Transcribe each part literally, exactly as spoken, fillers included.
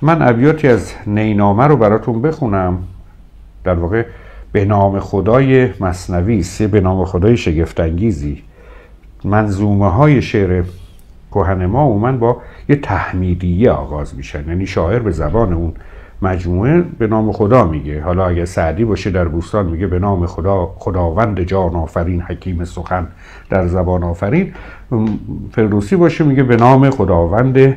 من ابیاتی از نینامه رو براتون بخونم. در واقع به نام خدای مثنوی، سه به نام خدای شگفت‌انگیزی. منظومه های شعر کهن ما عموماً با یه تحمیدیه آغاز میشن، یعنی شاعر به زبان اون مجموعه به نام خدا میگه. حالا اگه سعدی باشه در بوستان میگه به نام خدا، خداوند جان آفرین، حکیم سخن در زبان آفرین. فردوسی باشه میگه به نام خداوند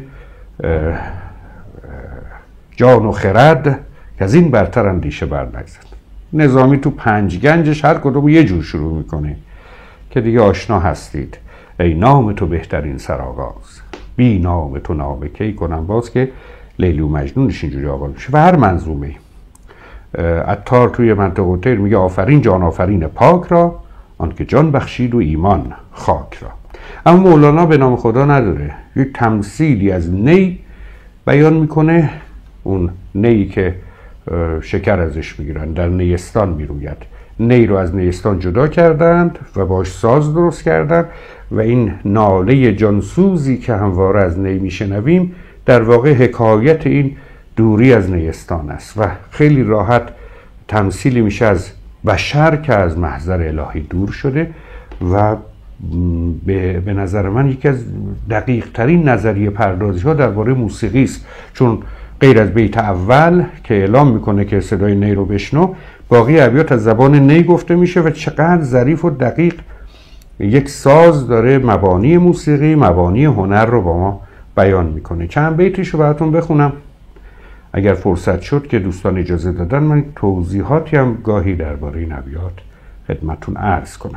جان و خرد که از این برتر اندیشه بر نگذد. نظامی تو پنج گنجش هر کدوم یه جور شروع میکنه که دیگه آشنا هستید. ای نام تو بهترین سرآغاز، بی نام تو نام کی کنم باز، که لیلی و مجنونش اینجوری آغاز میشه. و هر منظومه عطار توی منطقه طیر میگه آفرین جان آفرین پاک را، آنکه جان بخشید و ایمان خاک را. اما مولانا به نام خدا نداره، یک تمثیلی از نی بیان میکنه. اون نی که شکر ازش میگیرن در نیستان میروید. نی رو از نیستان جدا کردند و باش ساز درست کردند و این ناله جانسوزی که همواره از نی میشنویم در واقع حکایت این دوری از نیستان است و خیلی راحت تمثیلی میشه از بشر که از محضر الهی دور شده. و به, به نظر من یکی از دقیق ترین نظریه پردازی ها درباره موسیقی است، چون غیر از بیت اول که اعلام میکنه که صدای نی رو بشنو، باقی ابیات از زبان نی گفته میشه و چقدر ظریف و دقیق یک ساز داره مبانی موسیقی، مبانی هنر رو با ما بیان میکنه. چند بیتش رو براتون بخونم اگر فرصت شد که دوستان اجازه دادن، من توضیحاتی هم گاهی درباره این ابیات خدمتتون عرض کنم.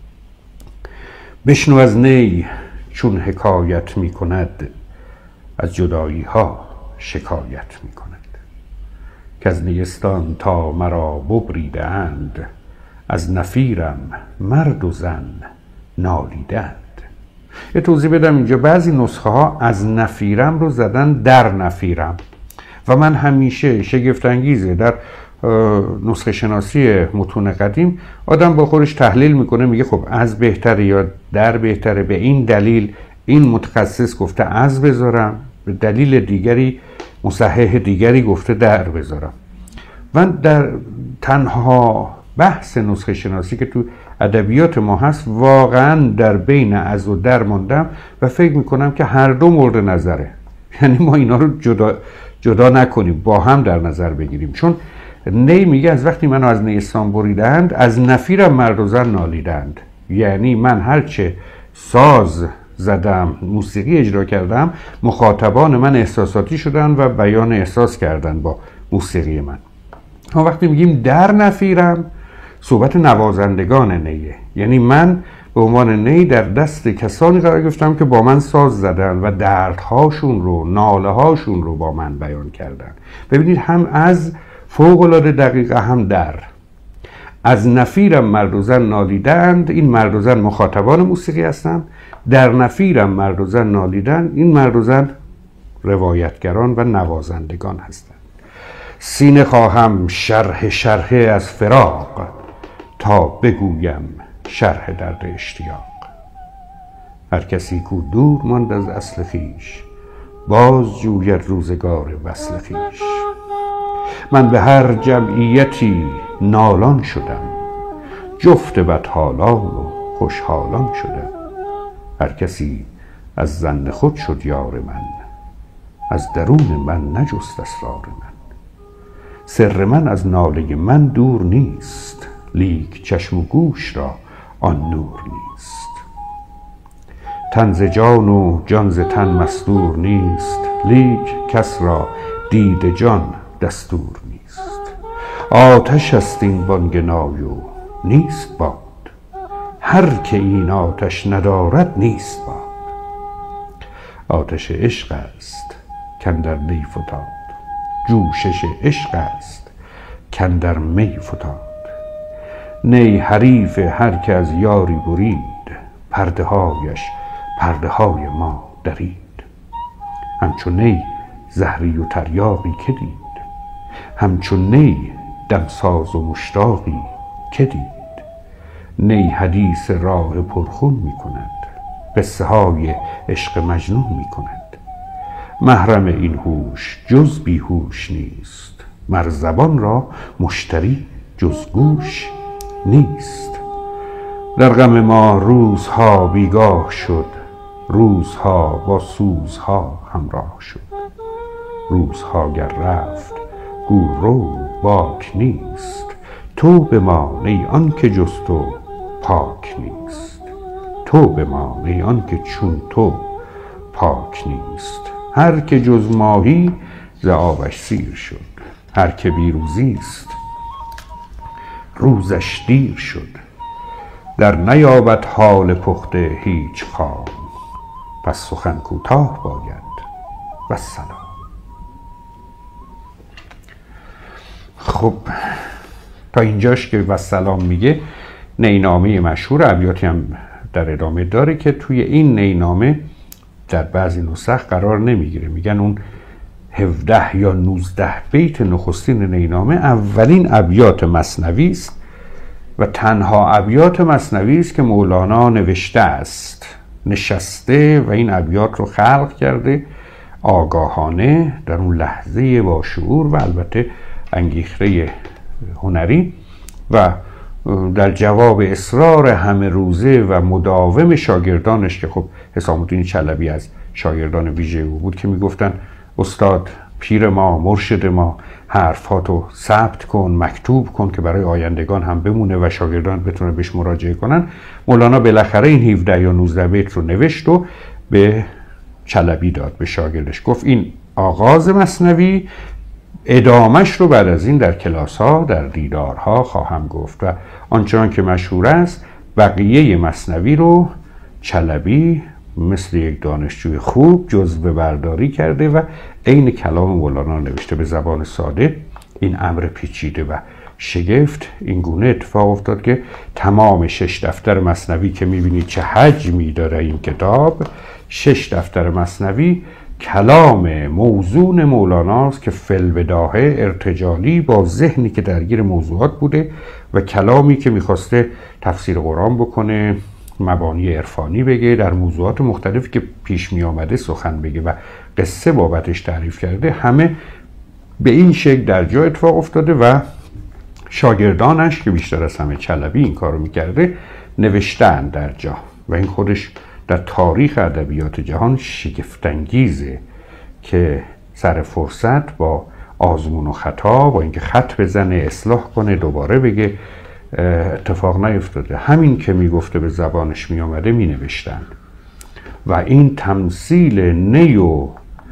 بشنو از نی چون حکایت میکند، از جدایی ها شکایت میکند. که از نیستان تا مرا ببریده اند، از نفیرم مرد و زن نالیدند. یه توضیح بدم اینجا، بعضی نسخه ها از نفیرم رو زدن در نفیرم و من همیشه شگفت انگیزه در نسخه شناسی متون قدیم آدم با خودش تحلیل میکنه، میگه خب از بهتره یا در بهتره، به این دلیل این متخصص گفته از بذارم، به دلیل دیگری مصحح دیگری گفته در بذارم. من در تنها بحث نسخه شناسی که تو ادبیات ما هست واقعا در بین از و در ماندم و فکر میکنم که هر دو مورد نظره، یعنی ما اینا رو جدا جدا نکنیم، با هم در نظر بگیریم. چون نی میگه از وقتی منو از نیستان بریدند، از نفیرم مرد و زن نالیدند. یعنی من هرچه ساز زدم، موسیقی اجرا کردم، مخاطبان من احساساتی شدن و بیان احساس کردن با موسیقی من. اما وقتی میگیم در نفیرم، صحبت نوازندگان نیه، یعنی من به عنوان نی در دست کسانی قرار گرفتم که با من ساز زدن و دردهاشون رو، ناله هاشون رو با من بیان کردن. ببینید هم از فوق العاده دقیقه هم در. از نفیرم مرد و زن نالیدند، این مرد و زن مخاطبان موسیقی هستند. در نفیرم مرد و زن نالیدند، این مرد و زن روایتگران و نوازندگان هستند. سینه خواهم شرح شرح از فراق، تا بگویم شرح درد اشتیاق. هر کسی کو دور ماند از اصل خویش، باز جوید روزگار وصل خویش. من به هر جمعیتی نالان شدم، جفت بدحالان و خوشحالان شدم. هر کسی از ظن خود شد یار من، از درون من نجست اسرار من. سر من از ناله من دور نیست، لیک چشم و گوش را آن نور نیست. تن ز جان و جان ز تن مستور نیست، لیک کس را دید جان دستور نیست. آتش است این بانگ نای و نیست باد، هر که این آتش ندارد نیست باد. آتش عشق است کاندر نی فتاد، جوشش عشق است کاندر می فتاد. نی حریف هر که از یاری برید، پرده هایش پرده های ما درید. همچون نی زهری و تریاقی که دید، همچون نی دمساز و مشتاقی که دید. نی حدیث راه پرخون می کند، قصه های عشق مجنون می کند. محرم این هوش جز بیهوش نیست، مر زبان را مشتری جز گوش نیست. در غم ما روزها بیگاه شد، روزها با سوزها همراه شد. روزها گر رفت گو رو باک نیست، تو بمان ای آن که جز تو پاک نیست. تو بمان ای آن که چون تو پاک نیست. هر که جز ماهی ز آبش سیر شد، هر که بی روزیست روزش دیر شد. در نیابد حال پخته هیچ خام، پس سخن کوتاه باید والسلام. خب تا اینجاش که والسلام میگه، نینامه مشهور ابیاتی هم در ادامه داره که توی این نینامه در بعضی نسخ قرار نمیگیره. میگن اون هفده یا نوزده بیت نخستین نینامه اولین ابیات مثنوی است و تنها ابیات مثنوی است که مولانا نوشته است. نشسته و این ابیات رو خلق کرده آگاهانه در اون لحظه با شعور و البته انگیخته هنری و در جواب اصرار همه روزه و مداوم شاگردانش که خب حسام الدین چلبی از شاگردان ویژه او بود که میگفتن استاد پیر ما، مرشد ما، حرفاتو ثبت کن، مکتوب کن که برای آیندگان هم بمونه و شاگردان بتونه بهش مراجعه کنن. مولانا بالاخره این هفده یا نوزده بیت رو نوشت و به چلبی داد، به شاگردش. گفت این آغاز مثنوی، ادامش رو بعد از این در کلاس ها، در دیدارها خواهم گفت. و آنچنان که مشهور است بقیه مثنوی رو چلبی مثل یک دانشجوی خوب جزوه برداری کرده و عین کلام مولانا نوشته به زبان ساده. این امر پیچیده و شگفت این گونه اتفاق افتاد که تمام شش دفتر مثنوی که میبینید چه حجمی داره این کتاب، شش دفتر مثنوی کلام موزون مولاناست که فی‌البداهه ارتجالی با ذهنی که درگیر موضوعات بوده و کلامی که میخواسته تفسیر قرآن بکنه، مبانی عرفانی بگه، در موضوعات مختلفی که پیش می آمده سخن بگه و قصه بابتش تعریف کرده، همه به این شکل در جا اتفاق افتاده و شاگردانش که بیشتر از همه چلبی این کارو میکرده نوشتن در جا و این خودش در تاریخ ادبیات جهان شگفت‌انگیزه که سر فرصت با آزمون و خطا، با اینکه خط بزنه، اصلاح کنه، دوباره بگه، اتفاق نیفتاده. همین که میگفته به زبانش میامده مینوشتن و این تمثیل نی و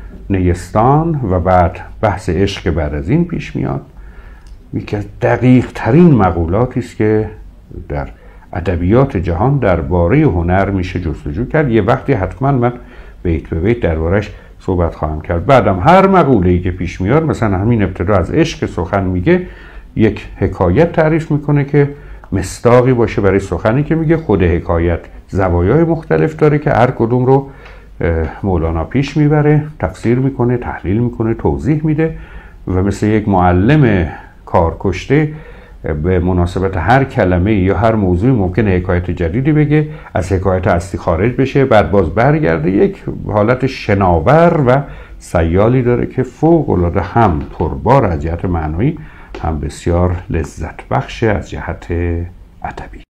نیستان و بعد بحث عشق بعد از این پیش میاد، یکی از دقیق ترین مقولاتی است که در ادبیات جهان درباره هنر میشه جستجو کرد. یه وقتی حتما من بیت به بیت دربارش صحبت خواهم کرد. بعدم هر مقوله‌ای که پیش میاد، مثلا همین ابتدا از عشق سخن میگه، یک حکایت تعریف میکنه که مصداقی باشه برای سخنی که میگه. خود حکایت زوایای مختلف داره که هر کدوم رو مولانا پیش میبره، تفسیر میکنه، تحلیل میکنه، توضیح میده و مثل یک معلم کارکشته به مناسبت هر کلمه یا هر موضوعی ممکنه حکایت جدیدی بگه، از حکایت اصلی خارج بشه، بعد باز برگرده. یک حالت شناور و سیالی داره که فوق العاده هم پربار از جهت معنایی هم بسیار لذت بخش از جهت ادبی.